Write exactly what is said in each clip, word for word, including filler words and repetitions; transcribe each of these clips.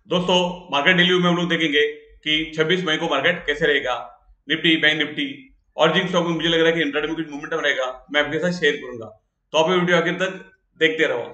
दोस्तों, market review में हम लोग देखेंगे कि छब्बीस मई को मार्केट कैसे रहेगा। निफ्टी, बैंक निफ्टी और जिन स्टॉक में मुझे लग रहा है कि इंट्राडे में कुछ मोमेंटम रहेगा, मैं आपके साथ शेयर करूंगा। तो आप ये वीडियो आखिर तक देखते रहो।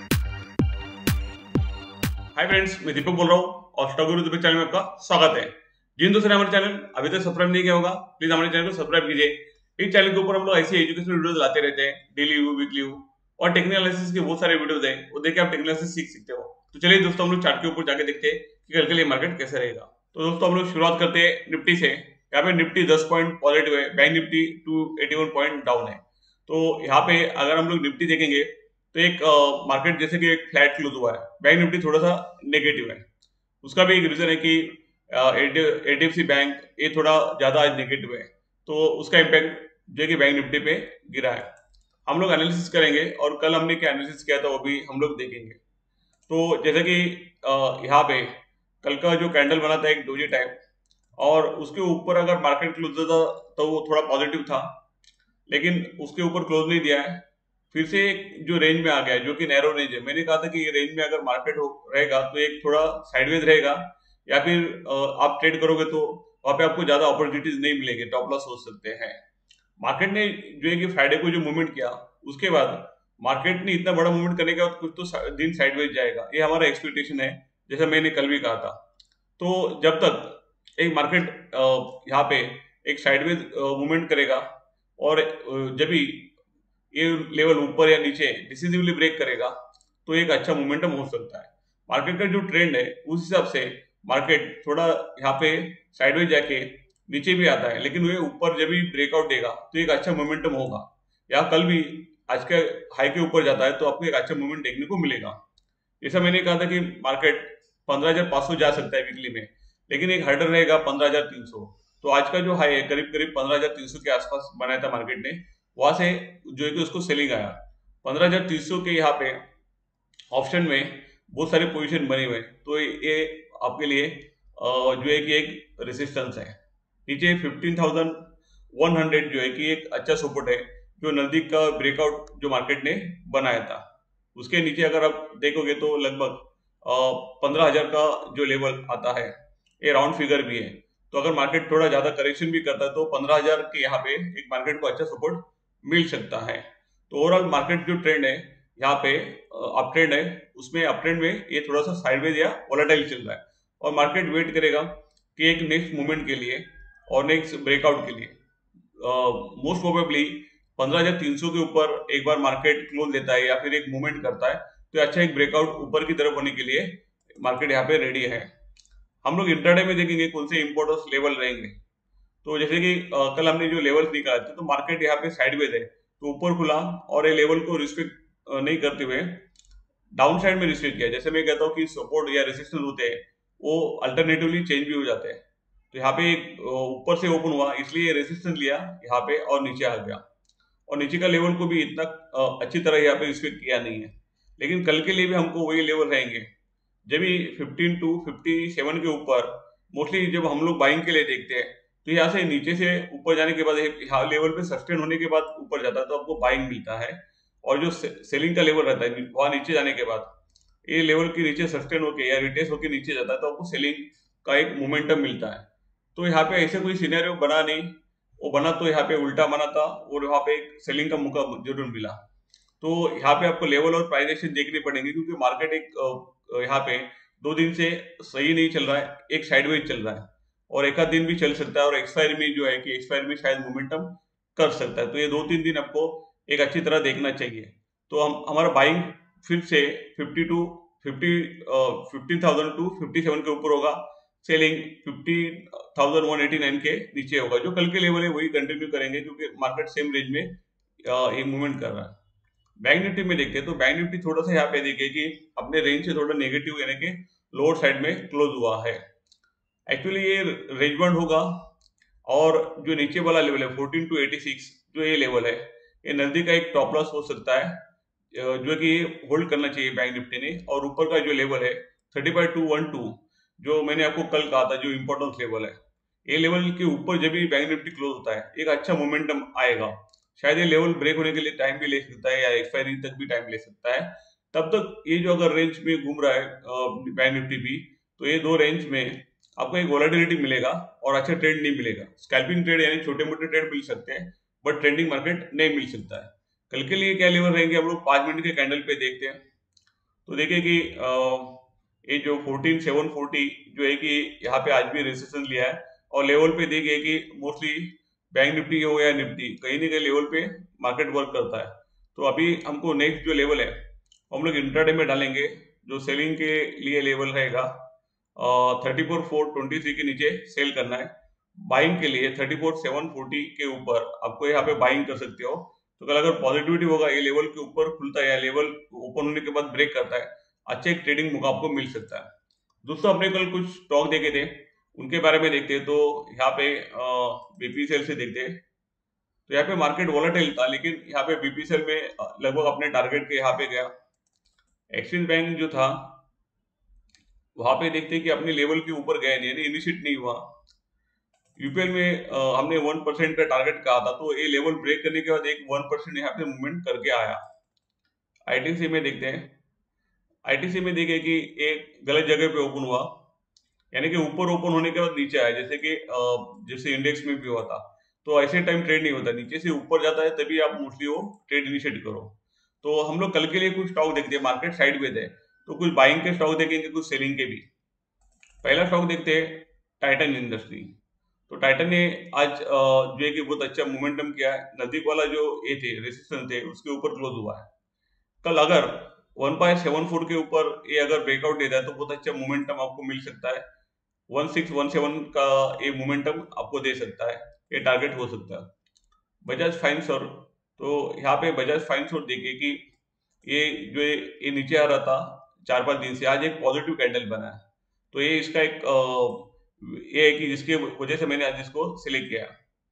हाय फ्रेंड्स, मैं दीपक बोल रहा हूँ और स्टॉक गुरु दीपक चैनल में आपका स्वागत है। जिन दोस्तों ने हमारे चैनल अभी तक सब्सक्राइब नहीं किया होगा, प्लीज हमारे चैनल को सब्सक्राइब कीजिए। इस चैनल के ऊपर हम लोग ऐसी एजुकेशनल वीडियोस लाते रहते हैं, डेली व्यू, वीकली व्यू और टेक्निकल एनालिसिस के बहुत सारे वीडियोस हैं, वो देख के आप टेक्निकल एनालिसिस सीख सकते हो। तो चलिए दोस्तों, हम लोग चार्ट के ऊपर जाके देखते हैं कि कल के लिए मार्केट कैसे रहेगा। तो दोस्तों, हम लोग शुरुआत करते हैं निफ्टी से। यहाँ पे निफ्टी दस पॉइंट पॉजिटिव है, bank Nifty two eighty one point down है। तो यहाँ पे अगर हम लोग निफ्टी देखेंगे तो एक मार्केट जैसे कि एक फ्लैट क्लोज हुआ है, बैंक निफ्टी थोड़ा सा नेगेटिव है। उसका भी एक रीजन है कि एचडीएफसी बैंक ये थोड़ा ज्यादा आज नेगेटिव है, तो उसका इम्पैक्ट जो है कि बैंक निफ्टी पे गिरा है। हम लोग एनालिसिस करेंगे और कल हमने क्या एनालिसिस किया था वो भी हम लोग देखेंगे। तो जैसे कि अ, यहाँ पे कल का जो कैंडल बना था एक डोजी टाइप, और उसके ऊपर अगर मार्केट क्लोज था तो वो थोड़ा पॉजिटिव था, लेकिन उसके ऊपर क्लोज नहीं दिया है। फिर से एक जो रेंज में आ गया है, जो कि नैरो रेंज है। मैंने कहा था कि ये रेंज में अगर मार्केट हो रहेगा तो एक थोड़ा साइडवेज रहेगा, या फिर अ, आप ट्रेड करोगे तो वहां पे आपको ज्यादा अपॉर्चुनिटीज नहीं मिलेंगे, टॉप लॉस हो सकते हैं। मार्केट ने जो है कि फ्राइडे को जो मूवमेंट किया, उसके बाद मार्केट ने इतना बड़ा मूवमेंट करने के बाद कुछ तो सा- दिन साइडवेज जाएगा, ये हमारा एक्सपेक्टेशन है, जैसा मैंने कल भी कहा था। तो जब तक एक मार्केट यहाँ पे एक साइडवेज मूवमेंट करेगा और अ, जब भी ये लेवल ऊपर या नीचे डिसिसिवली ब्रेक करेगा तो एक अच्छा मोमेंटम हो सकता है। मार्केट का जो ट्रेंड है उस हिसाब से मार्केट थोड़ा यहाँ पे साइडवेज जाके नीचे भी आता है, लेकिन वे ऊपर जब भी ब्रेकआउट देगा तो एक अच्छा मोमेंटम होगा। या कल भी आज के हाई के ऊपर जाता है तो आपको एक अच्छा मूवमेंट देखने को मिलेगा। जैसा मैंने कहा था कि मार्केट पंद्रह हजार पाँच सौ जा सकता है वीकली में, लेकिन एक हर्डल रहेगा पंद्रह हजार तीन सौ। तो आज का जो हाई है करीब करीब पंद्रह हजार तीन सौ के आसपास बनाया था मार्केट ने, वहां से जो है कि उसको सेलिंग आया। पंद्रह हजार तीन सौ के यहाँ पे ऑप्शन में बहुत सारे पोजीशन बने हुए हैं, तो ये आपके लिए अ, जो है कि एक रेसिस्टेंस है। नीचे फिफ्टीन थाउजेंड वन हंड्रेड जो है कि एक अच्छा सपोर्ट है, जो नजदीक का ब्रेकआउट जो मार्केट ने बनाया था। उसके नीचे अगर आप देखोगे तो लगभग पंद्रह हजार का जो लेवल आता है, ये राउंड फिगर भी है। तो अगर मार्केट थोड़ा ज्यादा करेक्शन भी करता है तो पंद्रह हजार के यहाँ पे एक मार्केट को अच्छा सपोर्ट मिल सकता है। तो ओवरऑल मार्केट जो ट्रेंड है यहाँ पे अप ट्रेंड है, उसमें अप ट्रेंड में ये थोड़ा सा साइडवेज या वोलेटाइल चल रहा है, और मार्केट वेट करेगा कि एक नेक्स्ट मूवमेंट के लिए और नेक्स्ट ब्रेकआउट के लिए। मोस्ट प्रोबेबली पंद्रह हजार तीन सौ के ऊपर एक बार मार्केट क्लोज लेता है या फिर एक मूवमेंट करता है तो अच्छा एक ब्रेकआउट ऊपर की तरफ होने के लिए मार्केट यहाँ पे रेडी है। हम लोग इंट्राडे में देखेंगे कौन से इंपॉर्टेंट लेवल रहेंगे। तो जैसे कि अ, कल हमने जो लेवल्स निकाले थे, तो मार्केट यहाँ पे साइडवेज है, तो ऊपर खुला और ये लेवल को रिस्पेक्ट नहीं करते हुए डाउन साइड में रिस्ट्रिक्ट किया। जैसे मैं कहता हूँ कि सपोर्ट या रेजिस्टेंस होते हैं वो अल्टरनेटिवली चेंज भी हो जाते हैं। तो यहाँ पे एक अ, ऊपर से ओपन हुआ इसलिए रेजिस्टेंस लिया यहाँ पे और नीचे आ गया, और नीचे का लेवल को भी इतना अ, अच्छी तरह यहाँ पे रिस्पेक्ट किया नहीं है। लेकिन कल के लिए भी हमको वही लेवल रहेंगे, जब भी फिफ्टीन टू फिफ्टी सेवन के ऊपर मोस्टली जब हम लोग बाइंग के लिए देखते हैं, तो यहाँ से नीचे से ऊपर जाने के बाद यहाँ लेवल पे सस्टेन होने के बाद ऊपर जाता है तो आपको बाइंग मिलता है। और जो से, सेलिंग का लेवल रहता है वहां नीचे जाने के बाद ये लेवल के नीचे सस्टेन होके या रिटेस होके नीचे जाता है तो आपको सेलिंग का एक मोमेंटम मिलता है। तो यहाँ पे ऐसे कोई सिनेरियो बना नहीं, वो बना तो यहाँ पे उल्टा बना था और यहाँ पे एक सेलिंग का मौका जरूर मिला। तो यहाँ पे आपको लेवल और प्राइस एक्शन देखनी पड़ेंगे, क्योंकि मार्केट एक अ, यहाँ पे दो दिन से सही नहीं चल रहा है, एक साइडवेज चल रहा है, और एक आध दिन भी चल सकता है, और एक्सपायरी में जो है कि एक्सपायरी में शायद मोमेंटम कर सकता है। तो ये दो तीन दिन आपको एक अच्छी तरह देखना चाहिए। तो हम हमारा बाइंग फिर से fifty two fifty fifteen thousand two fifty seven के ऊपर होगा, selling fifty thousand one eighty nine के नीचे होगा। जो कल के लेवल है वही कंटिन्यू करेंगे, क्योंकि मार्केट सेम रेंज में अ, एक मूवमेंट कर रहा है। बैंक निफ्टी में देखते हैं तो बैंक निफ्टी थोड़ा सा यहाँ पे देखिए कि अपने रेंज से थोड़ा नेगेटिव यानी कि लोअर साइड में क्लोज हुआ है। एक्चुअली ये रेंज बाउंड होगा, और जो नीचे वाला लेवल है फोर्टीन टू एटी सिक्स जो ये लेवल है, ये नजदीक का एक टॉप लॉस हो सकता है, अ, जो कि होल्ड करना चाहिए बैंक निफ्टी ने। और ऊपर का जो लेवल है thirty five two one two, जो मैंने आपको कल कहा था जो इंपॉर्टेंस लेवल है, ये लेवल के ऊपर जब भी बैंक निफ्टी क्लोज होता है एक अच्छा मोमेंटम आएगा। शायद ये लेवल ब्रेक होने के लिए टाइम भी ले सकता है या एक्सपायरी तक भी टाइम ले सकता है। तब तक ये जो अगर रेंज में घूम रहा है बैंक निफ्टी भी, तो ये दो रेंज में आपको एक वोलेटिलिटी मिलेगा और अच्छा ट्रेड नहीं मिलेगा। स्कैल्पिंग ट्रेड यानी छोटे मोटे ट्रेड मिल सकते हैं, बट ट्रेंडिंग मार्केट नहीं मिल सकता है। कल के लिए क्या लेवल रहेंगे हम लोग पांच मिनट के कैंडल पे देखते हैं। तो देखिए कि अ, ये जो फोर्टीन सेवन फोर्टी जो है कि यहाँ पे आज भी रेजिस्टेंस लिया है, और लेवल पे देखिए कि मोस्टली बैंक निफ्टी हो या निफ्टी कहीं ना कहीं लेवल पे मार्केट वर्क करता है। तो अभी हमको नेक्स्ट जो लेवल है हम लोग इंट्राडे में डालेंगे। जो सेलिंग के लिए लेवल रहेगा thirty four four twenty three के नीचे सेल करना है। बाइंग के लिए थर्टी फोर सेवन फोर्टी के ऊपर आपको यहाँ पे बाइंग कर सकते हो। तो कल अगर पॉजिटिविटी होगा, ये लेवल के ऊपर खुलता है या लेवल ओपन होने के बाद ब्रेक करता है, अच्छे एक ट्रेडिंग मौका आपको मिल सकता है। दोस्तों अपने कल कुछ स्टॉक देखे थे, उनके बारे में देखते हैं। तो यहाँ पे बीपीसीएल से देखते हैं। तो यहाँ पे मार्केट वोलेटाइल था, लेकिन यहाँ पे बीपीसीएल में अ, लगभग अपने टारगेट के यहाँ पे गया। एक्सिस बैंक जो था वहां पे देखते हैं कि अपने लेवल के ऊपर गया नहीं, यानी इनिशिएट नहीं हुआ। यूपीएल में अ, हमने वन परसेंट का टारगेट कहा था, तो ये लेवल ब्रेक करने के बाद एक वन परसेंट यहाँ पे मूवमेंट करके आया। आईटीसी में देखते हैं। आईटीसी में देखिए कि एक गलत जगह पे ओपन हुआ, यानी कि ऊपर ओपन होने के बाद नीचे आया, जैसे कि अ, जैसे इंडेक्स में भी हुआ था। तो ऐसे टाइम ट्रेड नहीं होता, नीचे से ऊपर जाता है तभी आप मोस्टली वो ट्रेड इनिशिएट करो। तो हम लोग कल के लिए कुछ स्टॉक देखते हैं, मार्केट साइड में थे तो कुछ बाइंग के स्टॉक देखेंगे, कुछ सेलिंग के भी। पहला स्टॉक देखते हैं टाइटन इंडस्ट्री। तो टाइटन ने आज अ, जो है कि बहुत अच्छा मोमेंटम किया है। नजदीक वाला जो ये थे रेसिस्टेंस थे उसके ऊपर क्लोज हुआ है। कल अगर वन पॉइंट सेवन फोर के ऊपर ये अगर ब्रेकआउट देता है तो बहुत अच्छा मोमेंटम आपको मिल सकता है। वन सिक्स वन सेवन का ये मोमेंटम आपको दे सकता है, ये टारगेट हो सकता है। बजाज फाइनेंसर, तो यहाँ पे बजाज फाइनेंसर देखिए कि ये जो ये ये नीचे आ रहा था चार पांच दिन से, आज एक पॉजिटिव कैंडल बना है। तो ये इसका एक अ, ये है कि जिसकी वजह से मैंने आज इसको सिलेक्ट किया।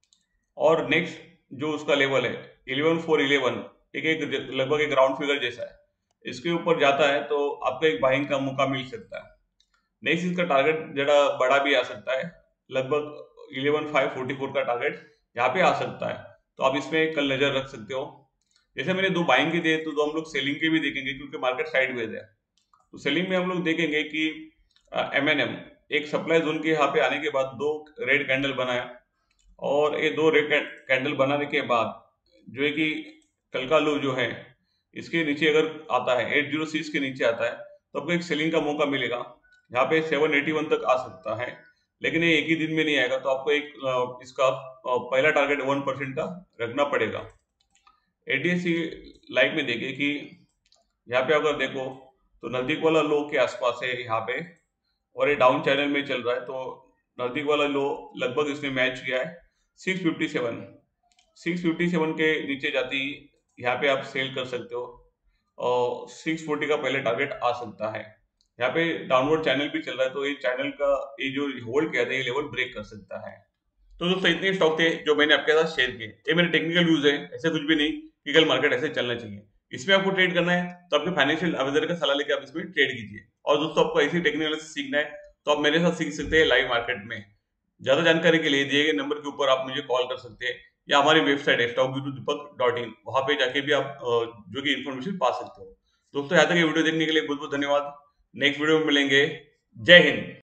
और नेक्स्ट जो उसका लेवल है इलेवन फोर इलेवन, एक एक लगभग एक राउंड फिगर जैसा है, इसके ऊपर जाता है तो आपको एक बाइंग का मौका मिल सकता है। नेक्स्ट इसका टारगेट जरा बड़ा भी आ सकता है, लगभग इलेवन फाइव फोर्टी फोर का टारगेट यहाँ पे आ सकता है। तो आप इसमें कल नजर रख सकते हो। जैसे मैंने दो बाइंग के दिए, तो दो हम लोग सेलिंग के भी देखेंगे क्योंकि मार्केट साइडवेज है। तो सेलिंग में हम लोग देखेंगे कि एम एन एम एक सप्लाई जोन के यहाँ पे आने के बाद दो रेड कैंडल बनाया, और ये दो रेड कैंडल बनाने के बाद जो है कि कल का लो जो है इसके नीचे अगर आता है एट जीरो सिक्स के नीचे आता है तो आपको एक सेलिंग का मौका मिलेगा। यहाँ पे सेवन एटी वन तक आ सकता है, लेकिन ये एक ही दिन में नहीं आएगा। तो आपको एक अ, इसका अ, पहला टारगेट वन परसेंट का रखना पड़ेगा। एडीएससी लाइक में देखिए कि यहाँ पे अगर देखो तो नजदीक वाला लो के आसपास है यहाँ पे, और ये डाउन चैनल में चल रहा है। तो नजदीक वाला लो लगभग इसने मैच किया है six fifty seven. Six fifty seven के नीचे जाती यहाँ पे आप सेल कर सकते हो, और सिक्स फोर्टी का पहले टारगेट आ सकता है। यहाँ पे डाउनवर्ड चैनल भी चल रहा है, तो ये चैनल का ये जो होल्ड किया था ये लेवल ब्रेक कर सकता है। तो दोस्तों इतने स्टॉक थे जो मैंने आपके साथ शेयर किए, ये मेरे टेक्निकल व्यूज है, ऐसे कुछ भी नहीं कि कल मार्केट ऐसे चलना चाहिए। इसमें आपको ट्रेड करना है तो आपके फाइनेंशियल एडवाइजर का सलाह लेकर आप इसमें ट्रेड कीजिए। और दोस्तों आपको ऐसी टेक्निकल से सीखना है तो आप मेरे साथ सीख सकते हैं लाइव मार्केट में। ज्यादा जानकारी के लिए दिए गए नंबर के ऊपर आप मुझे कॉल कर सकते हैं, या हमारी वेबसाइट है stock Guru Deepak dot in, वहां पे जाके भी आप अ, जो कि इन्फॉर्मेशन पा सकते हो। दोस्तों यहाँ तक ये वीडियो देखने के लिए बहुत बहुत धन्यवाद। नेक्स्ट वीडियो में मिलेंगे। जय हिंद।